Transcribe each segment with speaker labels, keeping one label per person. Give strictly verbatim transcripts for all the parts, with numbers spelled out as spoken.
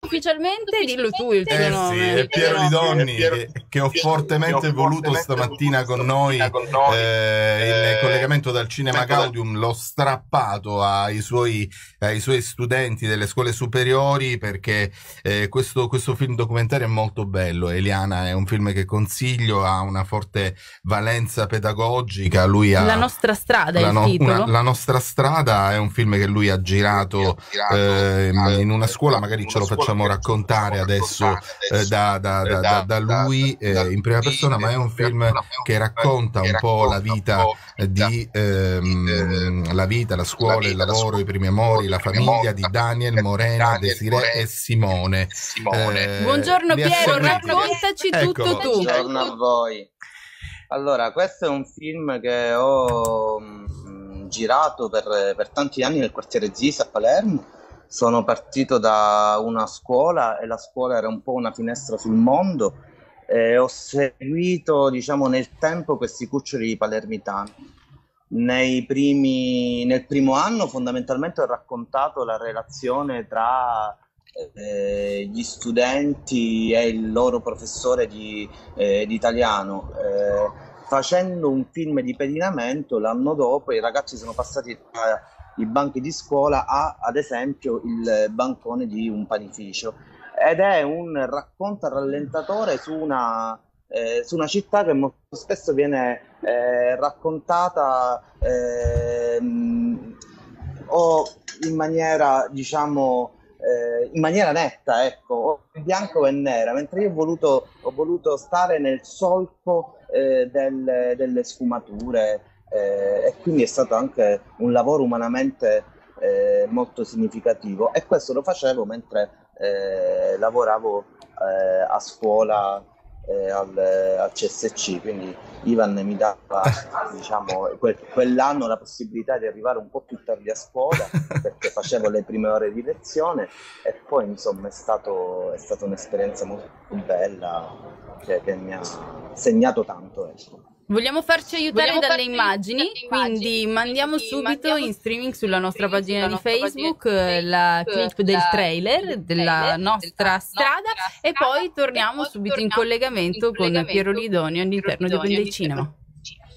Speaker 1: ufficialmente, dillo tu il tuo
Speaker 2: Eh
Speaker 1: nome.
Speaker 2: sì, è Piero Lidonni che, che ho fortemente voluto stamattina con noi eh, in collegamento dal Cinema Gaudium. L'ho strappato ai suoi, ai suoi studenti delle scuole superiori perché eh, questo, questo film documentario è molto bello. Eliana, è un film che consiglio, ha una forte valenza pedagogica. Lui ha
Speaker 1: La nostra strada è
Speaker 2: la,
Speaker 1: il
Speaker 2: no-
Speaker 1: titolo.
Speaker 2: una- la nostra strada è un film che lui ha girato eh, in una scuola, magari ce lo facciamo raccontare adesso eh, da, da- da- da- da lui eh, in prima persona, ma è un film che racconta un po' la vita di ehm, la vita, la scuola, il lavoro, i primi amori, la famiglia di Daniel, Morena, Desiree e Simone. Eh,
Speaker 1: Buongiorno
Speaker 2: li ha
Speaker 1: Piero,
Speaker 2: seguiti.
Speaker 1: raccontaci tutto
Speaker 2: Eccolo.
Speaker 1: tu.
Speaker 3: Buongiorno a voi. Allora, questo è un film che ho mh, girato per, per tanti anni nel quartiere Zisa a Palermo. Sono partito da una scuola e la scuola era un po' una finestra sul mondo e ho seguito, diciamo, nel tempo questi cuccioli palermitani. Nei primi, nel primo anno fondamentalmente ho raccontato la relazione tra eh, gli studenti e il loro professore di, eh, di italiano. Eh, facendo un film di pedinamento, l'anno dopo i ragazzi sono passati dai banchi di scuola a, ad esempio, il bancone di un panificio. Ed è un racconto a rallentatore su una, eh, su una città che molto spesso viene eh, raccontata ehm, o in maniera, diciamo, eh, in maniera netta, ecco, o in bianco o in nera, mentre io ho voluto, ho voluto stare nel solco eh, del- delle sfumature eh, e quindi è stato anche un lavoro umanamente eh, molto significativo, e questo lo facevo mentre eh, lavoravo eh, a scuola eh, al, al C S C, quindi Ivan mi dava, diciamo, quel- quell'anno la possibilità di arrivare un po' più tardi a scuola perché facevo le prime ore di lezione, e poi insomma è stato, è stata un'esperienza molto bella che, che mi ha segnato tanto, ecco.
Speaker 1: Vogliamo farci aiutare
Speaker 4: Vogliamo
Speaker 1: dalle
Speaker 4: farci
Speaker 1: immagini,
Speaker 4: aiutare dalle immagini,
Speaker 1: quindi mandiamo
Speaker 4: quindi
Speaker 1: subito
Speaker 4: mandiamo
Speaker 1: in streaming sulla nostra
Speaker 4: streaming
Speaker 1: pagina
Speaker 4: sulla
Speaker 1: di
Speaker 4: nostra pagina
Speaker 1: Facebook
Speaker 4: di
Speaker 1: eh, la
Speaker 4: Facebook,
Speaker 1: clip del
Speaker 4: la
Speaker 1: trailer
Speaker 4: del
Speaker 1: della
Speaker 4: trailer
Speaker 1: nostra
Speaker 4: della
Speaker 1: strada
Speaker 4: nostra
Speaker 1: e poi
Speaker 4: strada,
Speaker 1: torniamo
Speaker 4: e poi
Speaker 1: subito in
Speaker 4: torniamo
Speaker 1: collegamento
Speaker 4: in
Speaker 1: con
Speaker 4: collegamento
Speaker 1: Piero Lidonio
Speaker 4: con Piero
Speaker 1: all'interno di Open
Speaker 4: Lidonio
Speaker 1: Day Cinema.
Speaker 4: all'interno del cinema.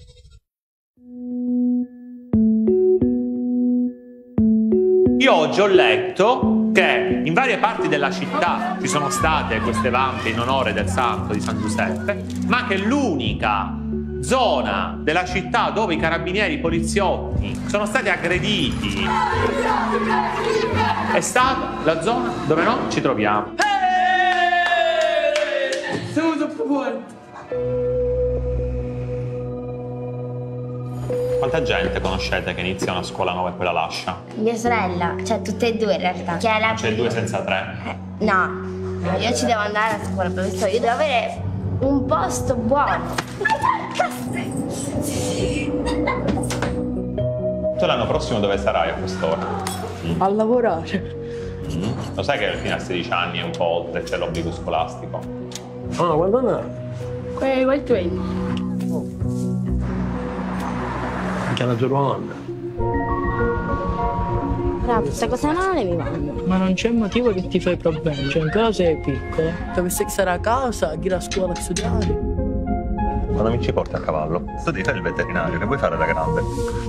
Speaker 5: Io oggi ho letto che in varie parti della città ci sono state queste vampe in onore del santo di San Giuseppe, ma che l'unica zona della città dove i carabinieri, i poliziotti sono stati aggrediti è stata la zona dove noi ci troviamo. Quanta gente conoscete che inizia una scuola nuova e poi la lascia?
Speaker 6: Mia sorella, cioè tutte e due in realtà. Che è la
Speaker 5: C'è due senza tre.
Speaker 6: Eh, no, io ci devo andare a scuola, professore, io devo avere un posto buono.
Speaker 5: Tu l'anno prossimo dove sarai a quest'ora?
Speaker 7: A lavorare.
Speaker 5: Mm. Lo sai che fino a sedici anni è un po' oltre, c'è l'obbligo scolastico?
Speaker 7: Ah, quando no?
Speaker 4: Quel treno.
Speaker 7: Anche la Giovanna.
Speaker 6: Bravo, questa cosa male mi vanno.
Speaker 7: Ma non c'è motivo che ti fai problemi, cioè ancora sei piccola. Dovessi stare a casa, chi a scuola a studiare.
Speaker 5: Quando mi ci porti a cavallo? Tu devi fare il veterinario, che vuoi fare da grande?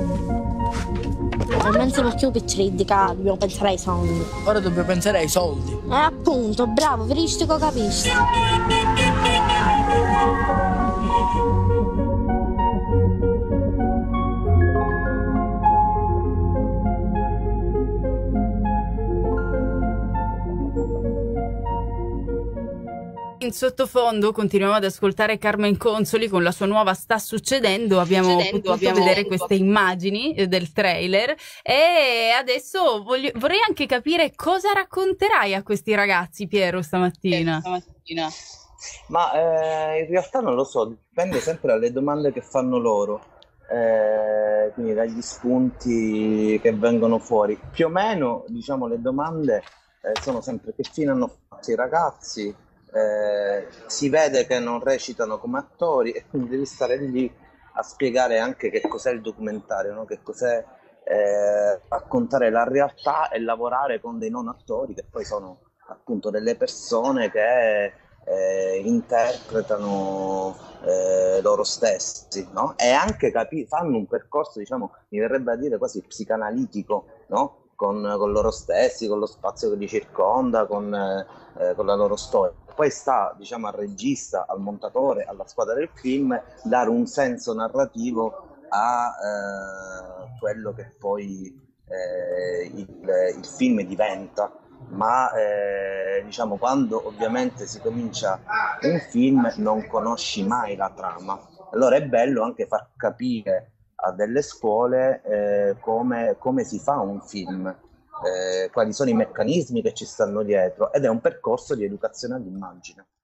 Speaker 6: Non so perché io piccioliddica, dobbiamo pensare ai soldi.
Speaker 7: Ora dobbiamo pensare ai soldi.
Speaker 6: Eh, appunto, bravo, verifico che capisci.
Speaker 1: In sottofondo continuiamo ad ascoltare Carmen Consoli con la sua nuova Sta succedendo. Abbiamo
Speaker 4: Succedendo,
Speaker 1: potuto
Speaker 4: abbiamo
Speaker 1: vedere
Speaker 4: potuto-
Speaker 1: queste immagini eh, del trailer e adesso voglio- vorrei anche capire cosa racconterai a questi ragazzi, Piero, stamattina.
Speaker 4: Stamattina.
Speaker 3: Ma eh, in realtà non lo so, dipende sempre dalle domande che fanno loro, eh, quindi dagli spunti che vengono fuori. Più o meno, diciamo, le domande eh, sono sempre: che fine hanno fatto i ragazzi? Eh, si vede che non recitano come attori e quindi devi stare lì a spiegare anche che cos'è il documentario, no? Che cos'è eh, raccontare la realtà e lavorare con dei non attori che poi sono appunto delle persone che eh, interpretano eh, loro stessi, no? E anche capi- fanno un percorso, diciamo, mi verrebbe a dire quasi psicanalitico, no? Con, con loro stessi, con lo spazio che li circonda, con, eh, con la loro storia. Poi sta, diciamo, al regista, al montatore, alla squadra del film dare un senso narrativo a eh, quello che poi eh, il, il film diventa. Ma eh, diciamo, quando ovviamente si comincia un film non conosci mai la trama, allora è bello anche far capire a delle scuole eh, come, come si fa un film, eh, quali sono i meccanismi che ci stanno dietro, ed è un percorso di educazione all'immagine.